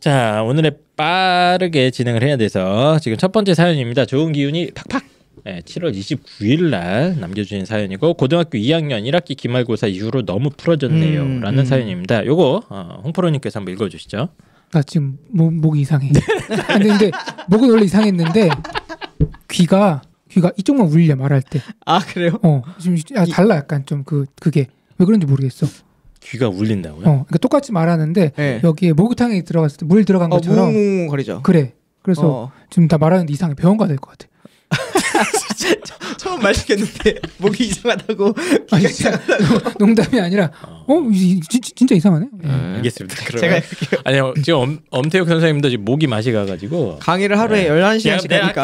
자, 오늘의 빠르게 진행을 해야 돼서 지금 첫 번째 사연입니다. 좋은 기운이 팍팍. 네, 7월 29일 날 남겨주신 사연이고 고등학교 2학년 1학기 기말고사 이후로 너무 풀어졌네요 라는 사연입니다. 요거 홍프로님께서 한번 읽어주시죠. 나 지금 목이 이상해. 근데 목은 원래 이상했는데 귀가 이쪽만 울려 말할 때. 아 그래요? 지금 달라 약간 좀 그게 왜 그런지 모르겠어. 귀가 울린다고요? 그러니까 똑같이 말하는데 네. 여기에 목욕탕에 들어갔을 때 물 들어간 것처럼 거리죠. 그래. 그래서 지금 다 말하는데 이상해. 병원 가야 될 것 같아. 처음 말했는데 목이 이상하다고. 아니, 진짜 농담이 아니라 진짜 이상하네. 알겠습니다. 그러면 아니요 지금 엄태욱 선생님도 지금 목이 맛이 가가지고 강의를 하루에 11시간씩 하니까.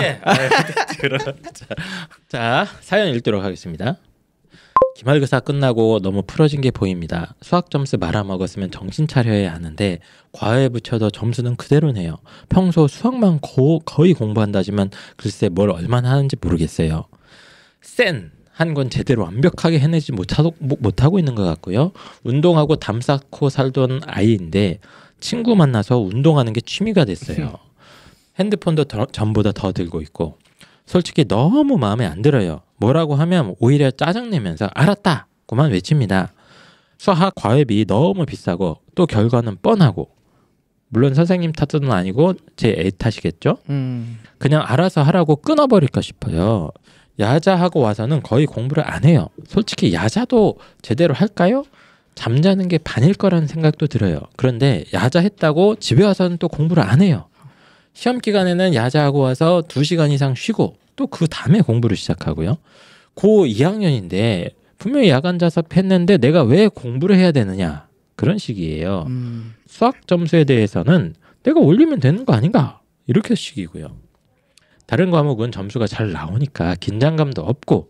자 사연 읽도록 하겠습니다. 기말고사 끝나고 너무 풀어진 게 보입니다. 수학 점수 말아먹었으면 정신 차려야 하는데 과외 붙여도 점수는 그대로네요. 평소 수학만 거의 공부한다지만 글쎄 뭘 얼마나 하는지 모르겠어요. 한 건 제대로 완벽하게 해내지 못하고 있는 것 같고요. 운동하고 담 쌓고 살던 아이인데 친구 만나서 운동하는 게 취미가 됐어요. 핸드폰도 전보다 더 들고 있고 솔직히 너무 마음에 안 들어요. 뭐라고 하면 오히려 짜증내면서 알았다고만 외칩니다. 수학 과외비 너무 비싸고 또 결과는 뻔하고 물론 선생님 탓은 아니고 제 애 탓이겠죠. 그냥 알아서 하라고 끊어버릴까 싶어요. 야자하고 와서는 거의 공부를 안 해요. 솔직히 야자도 제대로 할까요? 잠자는 게 반일 거라는 생각도 들어요. 그런데 야자했다고 집에 와서는 또 공부를 안 해요. 시험 기간에는 야자하고 와서 2시간 이상 쉬고 또 그 다음에 공부를 시작하고요. 고 2학년인데 분명히 야간 자습했는데 내가 왜 공부를 해야 되느냐 그런 식이에요. 수학 점수에 대해서는 내가 올리면 되는 거 아닌가 이렇게 식이고요. 다른 과목은 점수가 잘 나오니까 긴장감도 없고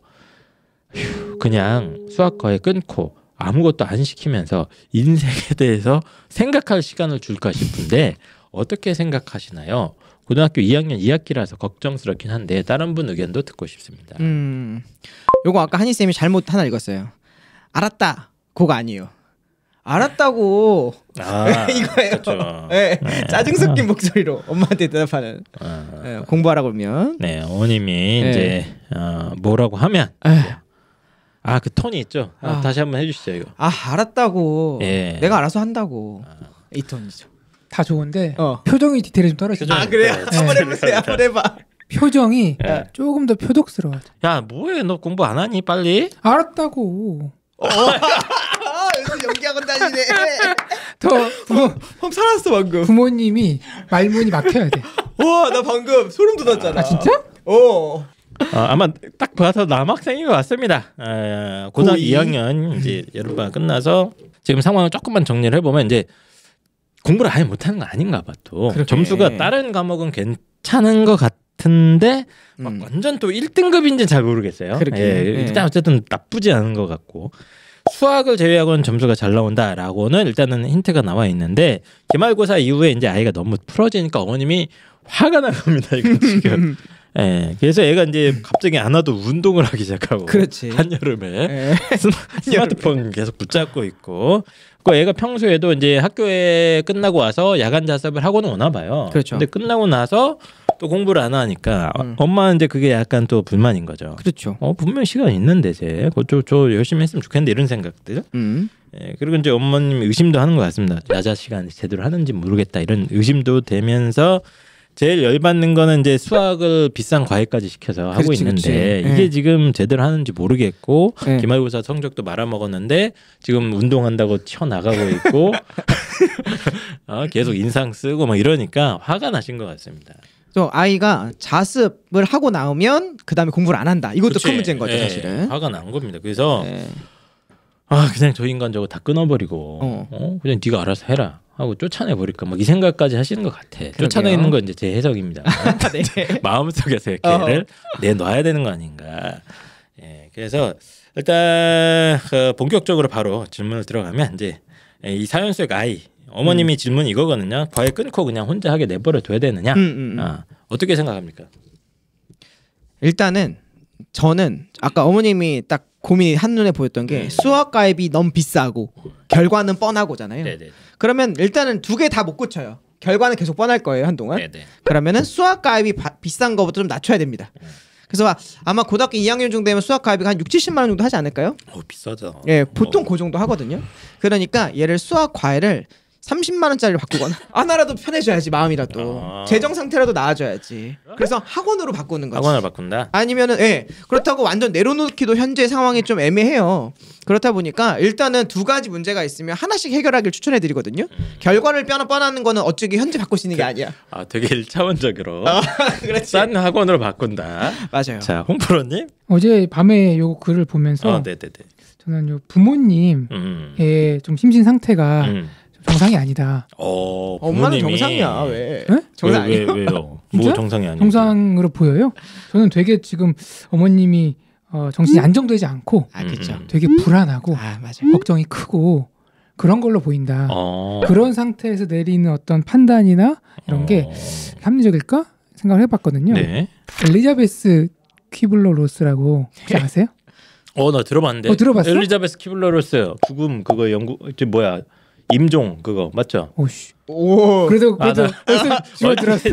그냥 수학 과외 끊고 아무것도 안 시키면서 인생에 대해서 생각할 시간을 줄까 싶은데 어떻게 생각하시나요? 고등학교 2학년 2학기라서 걱정스럽긴 한데 다른 분 의견도 듣고 싶습니다. 요거 아까 한희쌤이 잘못 하나 읽었어요. 알았다 고가 아니에요. 알았다고 이거예요. 그렇죠. 네. 짜증 섞인 목소리로 엄마한테 대답하는 공부하라고 그러면 네 어머님이 이제 뭐라고 하면 그 톤이 있죠. 다시 한번 해주시죠 이거. 알았다고 내가 알아서 한다고 이 톤이죠. 다 좋은데 표정이 디테일이 좀 떨어지죠. 그래요? 한번 해보세요. 한번 해봐. 표정이 조금 더 표독스러워요. 야 뭐해 너 공부 안 하니 빨리? 알았다고. 여기서 연기하고 다니네. 더 살았어 방금. 부모님이 말문이 막혀야 돼. 와 나 방금 소름 돋았잖아. 진짜? 아마 딱 봐서 남학생인 것 같습니다. 고등학교 2학년 이제 여름방학 끝나서 지금 상황을 조금만 정리를 해보면 이제 공부를 아예 못하는 거 아닌가 봐 또. 점수가 다른 과목은 괜찮은 것 같은데 막 완전 또 1등급인지 잘 모르겠어요. 일단 어쨌든 나쁘지 않은 것 같고 수학을 제외하고는 점수가 잘 나온다라고는 일단은 힌트가 나와 있는데 기말고사 이후에 이제 아이가 너무 풀어지니까 어머님이 화가 난 겁니다. 이거 지금. 그래서 애가 이제 갑자기 안 와도 운동을 하기 시작하고 한여름에 스마트폰 계속 붙잡고 있고 그 애가 평소에도 이제 학교에 끝나고 와서 야간 자습을 하고는 오나 봐요. 근데 끝나고 나서 또 공부를 안 하니까 엄마는 이제 그게 약간 또 불만인 거죠. 분명 시간 있는데 저 열심히 했으면 좋겠는데 이런 생각들. 그리고 이제 어머님 의심도 하는 것 같습니다. 야자 시간 제대로 하는지 모르겠다 이런 의심도 되면서 제일 열받는 거는 이제 수학을 비싼 과외까지 시켜서 하고 있는데 이게 지금 제대로 하는지 모르겠고 기말고사 성적도 말아먹었는데 지금 운동한다고 튀어나가고 있고 계속 인상 쓰고 막 이러니까 화가 나신 것 같습니다. 또 아이가 자습을 하고 나오면 그 다음에 공부를 안 한다. 이것도 큰 문제인 거죠 사실은. 화가 난 겁니다. 그래서 그냥 저 인간 저거 다 끊어버리고 그냥 네가 알아서 해라. 하고 쫓아내버릴까 막 이 생각까지 하시는 것 같아. 쫓아내는 건 이제 제 해석입니다. 마음속에서 걔를 내놔야 되는 거 아닌가. 그래서 일단 본격적으로 바로 질문을 들어가면 이제 이 사연 속 아이 어머님이 질문 이거거든요. 과외 끊고 그냥 혼자 하게 내버려 둬야 되느냐. 어떻게 생각합니까? 일단은 저는 아까 어머님이 딱 고민이 한눈에 보였던 게 수학 과외비 너무 비싸고 결과는 뻔하고잖아요. 그러면 일단은 두 개 다 못 고쳐요. 결과는 계속 뻔할 거예요 한동안. 네네. 그러면은 수학 가입이 비싼 거부터 좀 낮춰야 됩니다. 그래서 아마 고등학교 2학년 정도 되면 수학 가입이 한 6, 70만 원 정도 하지 않을까요? 비싸죠. 예, 보통 그 정도 하거든요. 그러니까 얘를 수학 과외를 30만 원짜리로 바꾸거나 하나라도 편해져야지 마음이라도 재정 상태라도 나아져야지. 그래서 학원으로 바꾸는 거지. 학원을 바꾼다. 아니면은 그렇다고 완전 내려놓기도 현재 상황이 좀 애매해요. 그렇다 보니까 일단은 두 가지 문제가 있으면 하나씩 해결하기를 추천해 드리거든요. 결과를 뻔하는 거는 어쩌기 현재 바꿀 수 있는 게 아니야. 되게 1차원적으로 그렇지. 싼 학원으로 바꾼다. 맞아요. 자, 홍프로님. 어제 밤에 요 글을 보면서 네네네. 저는 요 부모님의 좀 심신 상태가 정상이 아니다. 엄마는 정상이야. 왜? 네? 정상 아니에요? 왜요? 진짜? 뭐 정상이 아니에요? 정상으로 보여요? 저는 되게 지금 어머님이 정신이 안정되지 않고 그렇죠. 되게 불안하고 맞아요. 걱정이 크고 그런 걸로 보인다. 어. 그런 상태에서 내리는 어떤 판단이나 이런 게 합리적일까 생각을 해봤거든요. 네. 엘리자베스 퀴블러 로스라고 혹시 아세요? 나 들어봤는데. 들어봤어? 엘리자베스 키블러로스 죽음 그거 연구 뭐야? 임종 그거 맞죠? 오씨. 오. 그래도 벌써 집어들었어.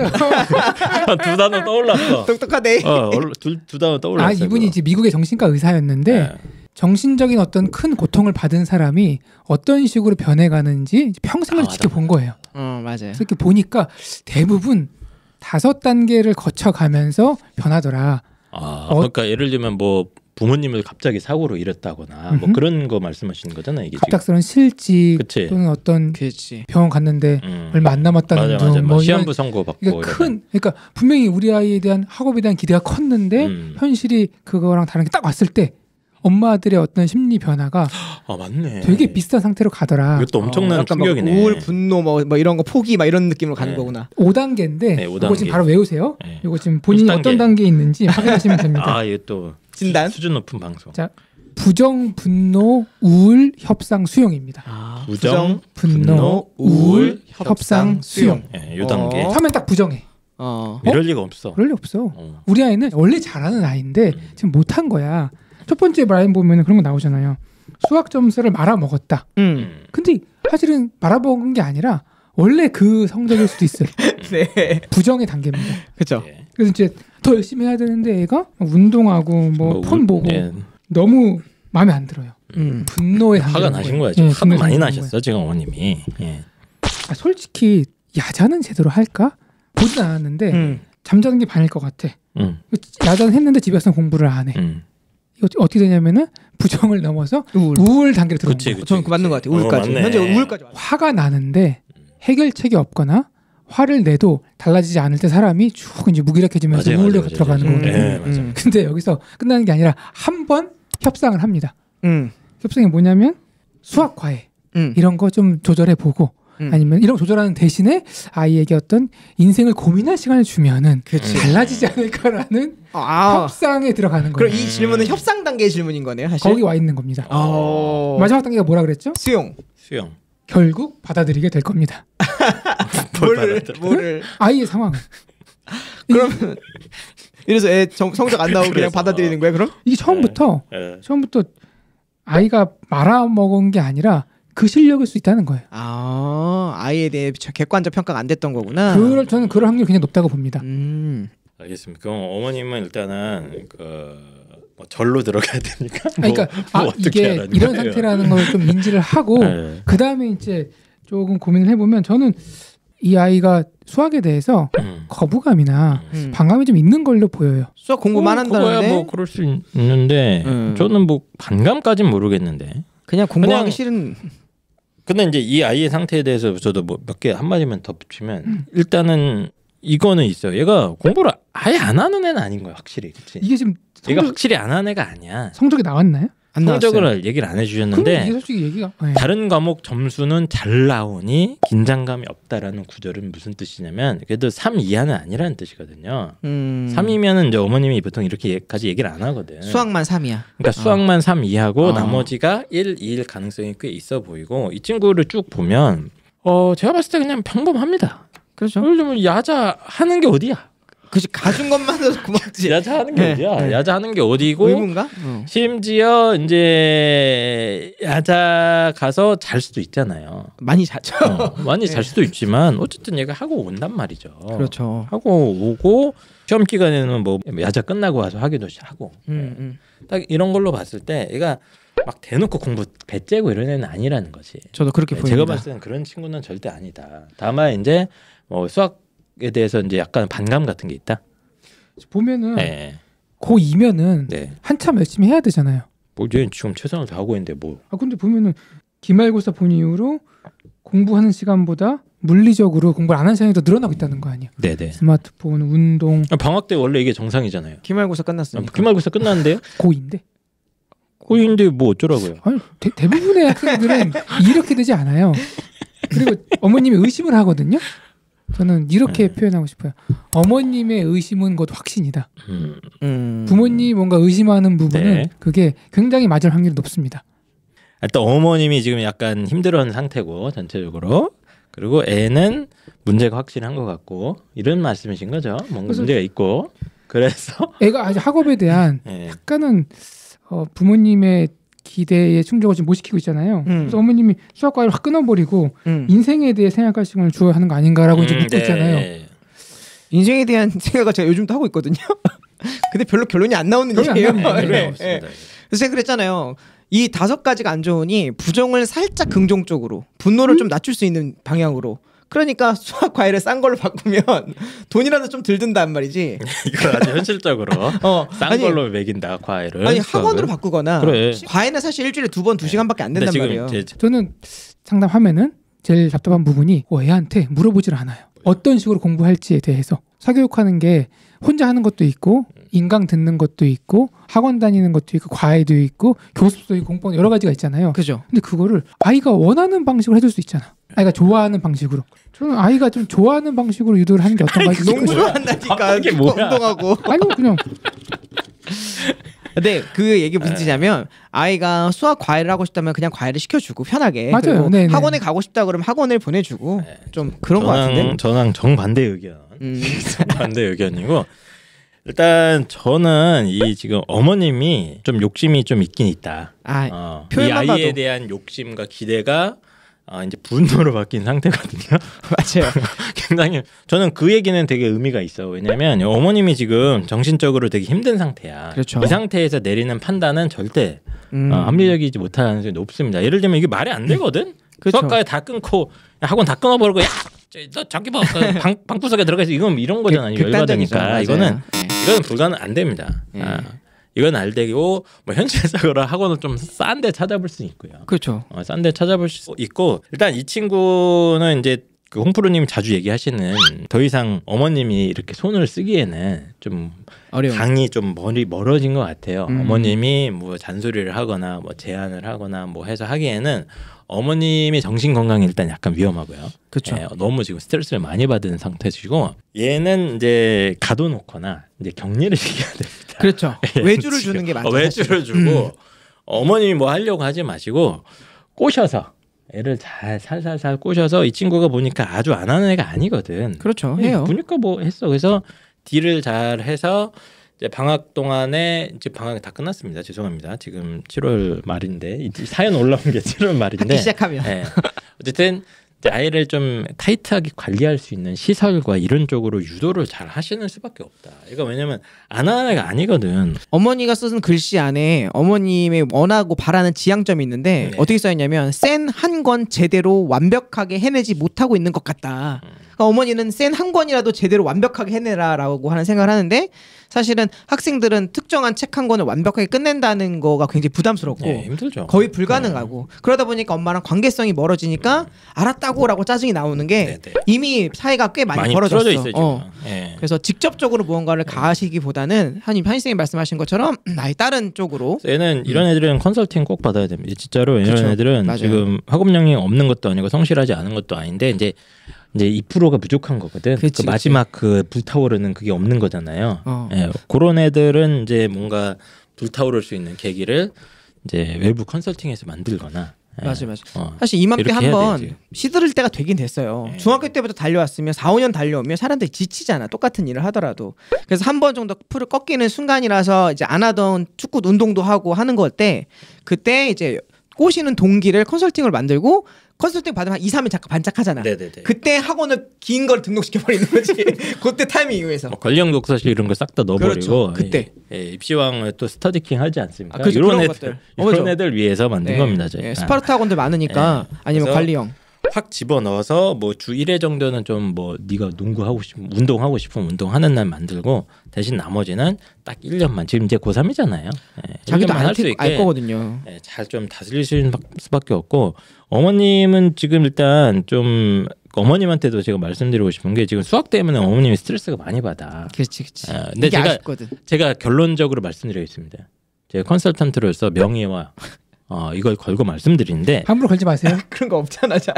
두 단어 떠올랐어. 똑똑하네. 두 단어 떠올랐어. 이분이 이제 미국의 정신과 의사였는데 네. 정신적인 어떤 큰 고통을 받은 사람이 어떤 식으로 변해가는지 평생을 지켜본 거예요. 맞아요. 그래서 이렇게 보니까 대부분 5단계를 거쳐가면서 변하더라. 그러니까 예를 들면 뭐 부모님을 갑자기 사고로 잃었다거나 뭐 그런 거 말씀하시는 거잖아요. 이게 갑작스러운 실직 그치. 또는 어떤 그렇지. 병원 갔는데 얼마 안 남았다는 맞아. 뭐 시한부 선고 받고 그러니까 분명히 우리 아이에 대한 학업에 대한 기대가 컸는데 현실이 그거랑 다른 게 딱 왔을 때 엄마들의 어떤 심리 변화가 맞네. 되게 비슷한 상태로 가더라. 이것도 엄청난 충격이네. 우울, 분노 뭐 이런 거 포기 막 이런 느낌으로 가는 거구나. 5단계인데 네, 이거 지금 바로 외우세요. 이거 지금 본인이 50단계. 어떤 단계에 있는지 확인하시면 됩니다. 이게 또 진단 수준 높은 방송. 자, 부정, 분노, 우울, 협상, 수용입니다. 부정, 분노, 우울, 협상, 수용. 요 단계. 하면 딱 부정해. 이럴 리가 없어. 그럴 리 없어. 우리 아이는 원래 잘하는 아이인데 지금 못한 거야. 첫 번째 라인 보면 그런 거 나오잖아요. 수학 점수를 말아먹었다. 근데 사실은 말아먹은 게 아니라 원래 그 성적일 수도 있어요. 네. 부정의 단계입니다. 그렇죠. 그래서 이제 더 열심히 해야 되는데 애가 운동하고 뭐 폰 보고 너무 마음에 안 들어요. 분노의 화가 나신 거야. 예, 화가 많이 나셨어 지금 어머님이. 솔직히 야자는 제대로 할까? 보진 않았는데 잠자는 게 반일 것 같아. 야자는 했는데 집에 와서 공부를 안 해. 이거 어떻게 되냐면은 부정을 넘어서 우울 단계로 들어온 거예요. 저는 그 맞는 것 같아요. 우울까지. 맞네. 현재 우울까지. 화가 나는데 해결책이 없거나 화를 내도 달라지지 않을 때 사람이 쭉 이제 무기력해지면서 우울로 들어가는 거예요. 네, 맞아요. 근데 여기서 끝나는 게 아니라 한 번 협상을 합니다. 협상이 뭐냐면 수학 과외 이런 거 좀 조절해 보고 아니면 이런 거 조절하는 대신에 아이에게 어떤 인생을 고민할 시간을 주면은 달라지지 않을까라는 협상에 들어가는 거예요. 그럼 이 질문은 협상 단계의 질문인 거네요, 사실. 거기 와 있는 겁니다. 마지막 단계가 뭐라 그랬죠? 수용. 결국 받아들이게 될 겁니다. 뭐를 아이의 상황을. 그러면 이래서 애 성적 안 나오고 그냥 받아들이는 거야, 그럼? 이게 처음부터 아이가 말아먹은 게 아니라 그 실력일 수 있다는 거예요. 아이에 대해 객관적 평가가 안 됐던 거구나. 저는 그럴 확률이 굉장히 높다고 봅니다. 알겠습니다. 그럼 어머님은 일단은 뭐 절로 들어가야 되니까. 그러니까 이게 이런 상태라는 걸 좀 인지를 하고 그 다음에 이제 조금 고민을 해보면 저는 이 아이가 수학에 대해서 거부감이나 반감이 좀 있는 걸로 보여요. 수학 공부만 한다는데. 뭐 그럴 수 있는데 저는 뭐 반감까지는 모르겠는데. 그냥 공부하기 싫은. 근데 이제 이 아이의 상태에 대해서 저도 뭐 몇 개 한마디만 덧붙이면 일단은 이거는 있어요. 얘가 공부를 아예 안 하는 애는 아닌 거야, 확실히. 그치? 이게 지금 얘가 확실히 안 하는 애가 아니야. 성적이 나왔나요? 성적을 얘기를 안 해주셨는데 이게 솔직히 얘기가 다른 과목 점수는 잘 나오니 긴장감이 없다라는 구절은 무슨 뜻이냐면 그래도 3 이하는 아니라는 뜻이거든요. 3이면은 이제 어머님이 보통 이렇게까지 얘기를 안 하거든. 수학만 3이야. 그러니까 수학만 3 이하고 나머지가 1, 2일 가능성이 꽤 있어 보이고 이 친구를 쭉 보면 제가 봤을 때 그냥 평범합니다. 그렇죠. 예를 들면 야자 하는 게 어디야? 그치 가준 것만으로도 고맙지. 야자하는 게 어디야? 야자하는 게 어디고? 의문가? 심지어 이제 야자 가서 잘 수도 있잖아요. 많이 자죠. 많이 잘 수도 있지만 어쨌든 얘가 하고 온단 말이죠. 그렇죠. 하고 오고 시험 기간에는 뭐 야자 끝나고 와서 하기도 하고. 딱 이런 걸로 봤을 때 얘가 막 대놓고 공부 배째고 이런 애는 아니라는 거지. 저도 그렇게 보입니다. 제가 봤을 때는 그런 친구는 절대 아니다. 다만 이제 뭐 수학에 대해서 이제 약간 반감 같은 게 있다. 보면은 고2면은 한참 열심히 해야 되잖아요. 뭐 얘 지금 최선을 다하고 있는데 뭐. 근데 보면은 기말고사 본 이후로 공부하는 시간보다 물리적으로 공부를 안 하는 시간이 더 늘어나고 있다는 거 아니에요? 네네. 스마트폰, 운동. 방학 때 원래 이게 정상이잖아요. 기말고사 끝났으니까. 기말고사 끝났는데요? 고2인데. 고2인데 뭐 어쩌라고요? 아니 대부분의 학생들은 이렇게 되지 않아요. 그리고 어머님이 의심을 하거든요. 저는 이렇게 표현하고 싶어요. 어머님의 의심은 곧 확신이다. 부모님이 뭔가 의심하는 부분은 그게 굉장히 맞을 확률이 높습니다. 일단 어머님이 지금 약간 힘들어하는 상태고 전체적으로. 그리고 애는 문제가 확실한 것 같고 이런 말씀이신 거죠. 뭔가 문제가 있고. 그래서 애가 아직 학업에 대한 약간은 부모님의 기대에 충족을 지금 못 시키고 있잖아요. 그래서 어머님이 수학과를 확 끊어버리고 인생에 대해 생각할 시간을 주어야 하는 거 아닌가라고 이제 묻고 있잖아요. 인생에 대한 생각을 제가 요즘도 하고 있거든요. 근데 별로 결론이 안 나오는 일이에요. 그래서 제가 그랬잖아요. 이 5가지가 안 좋으니 부정을 살짝 긍정적으로 분노를 좀 낮출 수 있는 방향으로. 그러니까 수학 과외를 싼 걸로 바꾸면 돈이라도 좀 덜 든단 말이지. 이거 아주 현실적으로 싼 걸로 매긴다 과외를. 아니 학원으로 바꾸거나. 그래. 과외는 사실 일주일에 2번 2시간밖에 안 된단 말이에요. 저는 상담하면은 제일 답답한 부분이 애한테 물어보질 않아요. 어떤 식으로 공부할지에 대해서. 사교육하는 게 혼자 하는 것도 있고 인강 듣는 것도 있고 학원 다니는 것도 있고 과외도 있고 교습도 있고 공부하는 여러 가지가 있잖아요. 그죠. 근데 그거를 아이가 원하는 방식으로 해줄 수 있잖아. 아이가 좋아하는 방식으로. 저는 아이가 좀 좋아하는 방식으로 유도를 하는 게 어떤가 너무 좋아한다니까. 이게 뭐야? 운동하고. 아니요 그냥. 근데 그 얘기 무슨 뜻이냐면 아이가 수학 과외를 하고 싶다면 그냥 과외를 시켜주고 편하게. 맞아요. 학원에 가고 싶다 그러면 학원을 보내주고 좀 그런 거 같은데. 저랑 정반대 의견. 정반대 의견이고. 일단 저는 이 지금 어머님이 좀 욕심이 좀 있긴 있다. 이 아이에 대한 욕심과 기대가 이제 분노로 바뀐 상태거든요. 맞아요. 굉장히 저는 그 얘기는 되게 의미가 있어. 왜냐면 어머님이 지금 정신적으로 되게 힘든 상태야. 그렇죠. 이 상태에서 내리는 판단은 절대 합리적이지 못할 가능성이 높습니다. 예를 들면 이게 말이 안 되거든. 그렇죠. 수학과에 다 끊고 학원 다 끊어버리고 야, 너 저기 봐 방구석에 들어가서 이건 이런 거잖아요. 열받으니까 이거는 불가능 안 됩니다. 이건 알되고 뭐 현실적으로 학원을 좀 싼 데 찾아볼 수 있고요. 그렇죠. 싼 데 찾아볼 수 있고 일단 이 친구는 이제 그 홍프로님 자주 얘기하시는 더 이상 어머님이 이렇게 손을 쓰기에는 좀 어려워. 강이 좀 멀어진 것 같아요. 어머님이 뭐 잔소리를 하거나 뭐 제안을 하거나 뭐 해서 하기에는 어머님의 정신 건강이 일단 약간 위험하고요. 그렇죠. 너무 지금 스트레스를 많이 받은 상태시고 얘는 이제 가둬놓거나 이제 격리를 시켜야 됩니다. 그렇죠. 외주를 주는 게 맞죠. 외주를 주고 어머님이 뭐 하려고 하지 마시고 꼬셔서 애를 잘 살살살 꼬셔서 이 친구가 보니까 아주 안 하는 애가 아니거든. 그렇죠. 해요. 보니까 뭐 했어. 그래서 딜을 잘 해서 이제 방학 동안에 이제 방학이 다 끝났습니다. 죄송합니다. 지금 7월 말인데 사연 올라온 게 7월 말인데 학기 시작하면 어쨌든 이제 아이를 좀 타이트하게 관리할 수 있는 시설과 이런 쪽으로 유도를 잘 하시는 수밖에 없다. 이거 왜냐면 안 하는 애가 아니거든. 어머니가 쓴 글씨 안에 어머님의 원하고 바라는 지향점이 있는데 어떻게 써있냐면 센 한 권 제대로 완벽하게 해내지 못하고 있는 것 같다. 그러니까 어머니는 센 한 권이라도 제대로 완벽하게 해내라라고 하는 생각을 하는데 사실은 학생들은 특정한 책 한 권을 완벽하게 끝낸다는 거가 굉장히 부담스럽고 힘들죠. 거의 불가능하고 그러다 보니까 엄마랑 관계성이 멀어지니까 알았다고라고 짜증이 나오는 게 이미 사이가 꽤 많이 벌어졌어. 있어요, 그래서 직접적으로 무언가를 가하시기보다는 한이 선생님 말씀하신 것처럼 나의 다른 쪽으로 얘는 이런 애들은 컨설팅 꼭 받아야 됩니다. 진짜로 이런 그쵸. 애들은 맞아요. 지금 학업력이 없는 것도 아니고 성실하지 않은 것도 아닌데 이제 2%가 부족한 거거든. 그치, 그 마지막 그 불타오르는 그게 없는 거잖아요. 그런 애들은 이제 뭔가 불타오를 수 있는 계기를 이제 외부 컨설팅에서 만들거나 맞아. 사실 이맘때 한번 시들을 때가 되긴 됐어요. 중학교 때부터 달려왔으면 4, 5년 달려오면 사람들이 지치잖아. 똑같은 일을 하더라도. 그래서 한 번 정도 풀을 꺾이는 순간이라서 이제 안 하던 축구 운동도 하고 하는 거 때 그때 이제 꼬시는 동기를 컨설팅을 만들고 컨설팅 받으면 한 2, 3일 잠깐 반짝하잖아. 네네네. 그때 학원을 긴 걸 등록시켜버리는 거지. 그때 타이밍 이후에서. 권력 독서실 이런 거 싹 다 넣어버리고. 그렇죠. 그때. 입시왕을 또 스터디킹 하지 않습니까? 그렇죠. 이런 것들. 애들 위해서 만든 겁니다. 저희. 스파르타 학원들 많으니까 아니면 관리형. 확 집어넣어서 뭐 주 1회 정도는 좀 뭐 네가 농구하고 싶으면 운동하고 싶으면 운동하는 날 만들고 대신 나머지는 딱 1년만 지금 이제 고3이잖아요. 자기도 할 수 있게 알 거거든요. 잘 좀 다스릴 수밖에 없고 어머님은 지금 일단 좀 어머님한테도 제가 말씀드리고 싶은 게 지금 수학 때문에 어머님이 스트레스가 많이 받아. 그렇지. 근데 제가 결론적으로 말씀드리겠습니다. 제가 컨설턴트로서 명예와 이걸 걸고 말씀드리는데 함부로 걸지 마세요. 그런 거 없잖아 잘.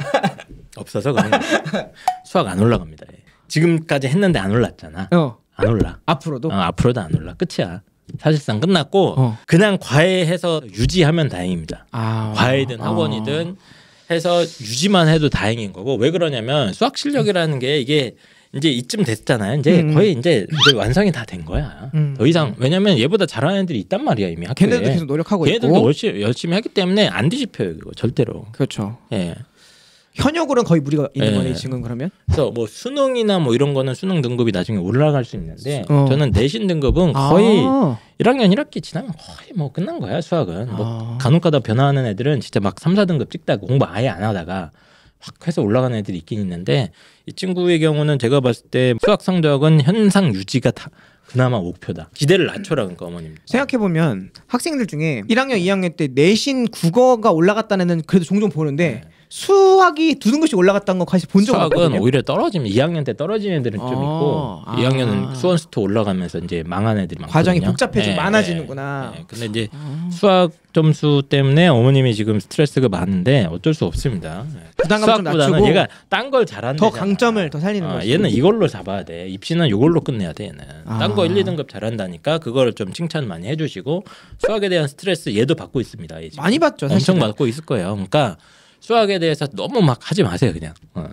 없어서 그런 거. 수학 안 올라갑니다. 지금까지 했는데 안 올랐잖아. 안 올라. 앞으로도? 앞으로도 안 올라. 끝이야. 사실상 끝났고 그냥 과외해서 유지하면 다행입니다. 과외든 학원이든 해서 유지만 해도 다행인 거고 왜 그러냐면 수학 실력이라는 게 이게 이제 이쯤 됐잖아요. 이제 거의 이제 완성이 다 된 거야. 더 이상 왜냐면 얘보다 잘하는 애들이 있단 말이야 이미 학교에. 걔네들도 계속 노력하고 걔네들도 열심히 하기 때문에 안 뒤집혀요 이거 절대로. 그렇죠. 예. 현역으로는 거의 무리가 있는 거네 지금 그러면. 그래서 뭐 수능이나 뭐 이런 거는 수능 등급이 나중에 올라갈 수 있는데 저는 내신 등급은 거의 1학년 1학기 지나면 거의 뭐 끝난 거야 수학은. 뭐 간혹가다 변화하는 애들은 진짜 막 3, 4등급 찍다가 공부 아예 안 하다가 확 해서 올라가는 애들이 있긴 있는데 이 친구의 경우는 제가 봤을 때 수학 성적은 현상 유지가 다 그나마 목표다. 기대를 낮춰라 그러니까 어머님. 생각해보면 학생들 중에 1학년 2학년 때 내신 국어가 올라갔다는 애는 그래도 종종 보는데 수학이 2등급씩 올라갔다는 거 사실 본 적 없거든요. 수학은 오히려 떨어지면 2학년 때 떨어지는 애들은 좀 있고 2학년은 수원스토 올라가면서 이제 망한 애들이 많거든요. 과정이 복잡해지고 많아지는구나. 근데 이제 수학 점수 때문에 어머님이 지금 스트레스가 많은데 어쩔 수 없습니다. 부담감 좀 낮추고 얘가 딴 걸 잘한다. 더 강점을 더 살리는 거지. 얘는 이걸로 잡아야 돼. 입시는 이걸로 끝내야 돼. 얘는 딴 거 1, 2등급 잘한다니까 그거를 좀 칭찬 많이 해주시고 수학에 대한 스트레스 얘도 받고 있습니다. 많이 받죠. 사실은. 엄청 받고 있을 거예요. 그러니까 수학에 대해서 너무 막 하지 마세요. 그냥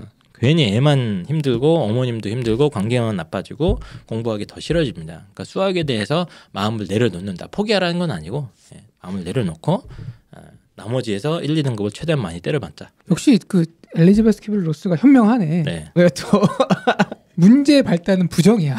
괜히 애만 힘들고 어머님도 힘들고 관계만 나빠지고 공부하기 더 싫어집니다. 그러니까 수학에 대해서 마음을 내려놓는다. 포기하라는 건 아니고 마음을 내려놓고 나머지에서 1, 2등급을 최대한 많이 때려봤자. 역시 그 엘리자베스 키블 로스가 현명하네. 왜 또 문제 발단은 부정이야.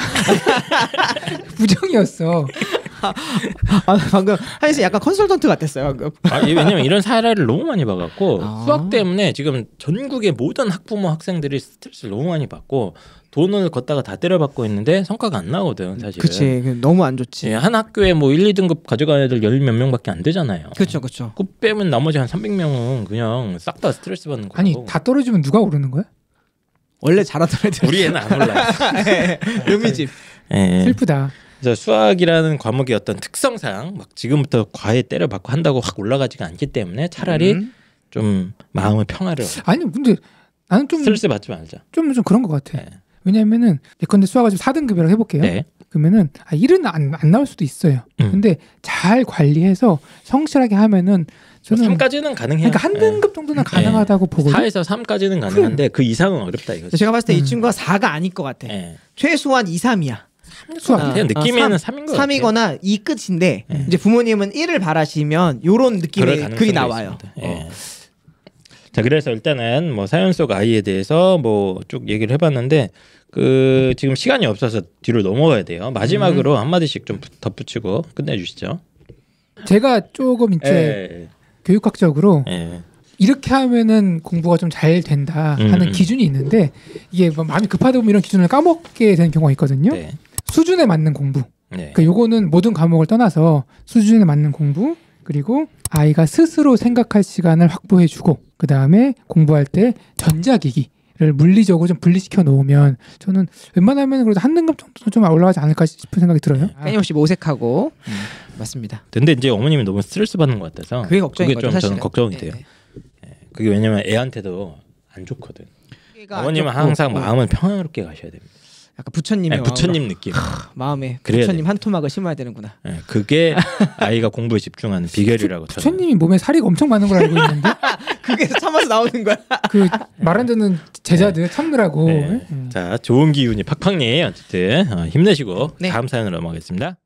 부정이었어. 방금 한이씨 약간 컨설턴트 같았어요 방금. 왜냐면 이런 사례를 너무 많이 봐갖고 수학 때문에 지금 전국의 모든 학부모 학생들이 스트레스를 너무 많이 받고 돈을 걷다가 다 때려받고 있는데 성과가 안 나거든 사실은. 그치 너무 안 좋지. 한 학교에 뭐 1, 2등급 가져가는 애들 10몇 명밖에 안 되잖아요. 그렇죠. 그 빼면 나머지 한 300명은 그냥 싹 다 스트레스 받는 거고. 아니 다 떨어지면 누가 오르는 거야? 원래 잘하던 애들. 우리 애는 안 올라요. 묘미집. 슬프다. 그래서 수학이라는 과목의 어떤 특성상 막 지금부터 과외 때려받고 한다고 확 올라가지가 않기 때문에 차라리 좀 마음의 평화를. 아니 근데 나는 좀 스트레스 받지 말자. 좀 그런 것 같아. 왜냐면은 예컨대 수학을 좀 4등급이라고 해볼게요. 그러면은 1은 안 나올 수도 있어요. 근데 잘 관리해서 성실하게 하면은 저는 3까지는 가능해요. 그러니까 한 등급 정도는 가능하다고 보거든요. 4에서 3까지는 가능한데 그 이상은 어렵다 이거죠. 제가 봤을 때 이 친구가 4가 아닐 것 같아. 최소한 2, 3이야. 수학 느낌에는 3인 거 3이거나 2 끝인데 이제 부모님은 1을 바라시면 요런 느낌의 글이 나와요. 자 그래서 일단은 뭐 사연 속 아이에 대해서 뭐 쭉 얘기를 해봤는데 그 지금 시간이 없어서 뒤로 넘어가야 돼요. 마지막으로 한 마디씩 좀 덧붙이고 끝내주시죠. 제가 조금 이제 교육학적으로 이렇게 하면은 공부가 좀 잘 된다 하는 기준이 있는데 이게 뭐 마음이 급하다 보면 이런 기준을 까먹게 되는 경우가 있거든요. 수준에 맞는 공부. 그러니까 요거는 모든 과목을 떠나서 수준에 맞는 공부 그리고 아이가 스스로 생각할 시간을 확보해주고 그 다음에 공부할 때 전자기기를 물리적으로 좀 분리시켜 놓으면 저는 웬만하면 그래도 한 등급 정도는 좀 올라가지 않을까 싶은 생각이 들어요. 끊임없이 모색하고 맞습니다. 근데 이제 어머님이 너무 스트레스 받는 것 같아서 그게 걱정인 거죠, 좀 사실은. 저는 걱정이 돼요. 그게 왜냐면 애한테도 안 좋거든. 어머님은 항상 마음을 평화롭게 가셔야 됩니다. 약간 부처님의 네, 부처님 느낌. 마음에 부처님 한 토막을 심어야 되는구나. 네, 그게 아이가 공부에 집중하는 비결이라고. 부처님이 몸에 살이 엄청 많은 걸 알고 있는데 그게 참아서 나오는 거야. 그 말 안 듣는 제자들 참느라고. 자, 좋은 기운이 팍팍님 어쨌든 힘내시고 네. 다음 사연으로 넘어가겠습니다.